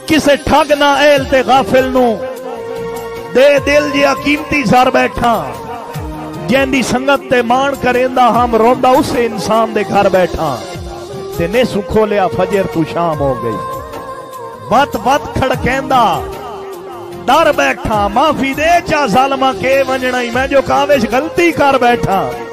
किसे ठग ना एल ते गाफिल नू दे दिल जिया कीमती सर बैठा जैंदी संगत ते मान करेंदा हम रोंदा उस इंसान दे घर बैठा ते ने सुखो लिया फजर तू शाम हो गई बत बत खड़केंदा डर बैठा माफी दे चा जालमा के वंजना ही मैं जो कावेश गलती कर बैठा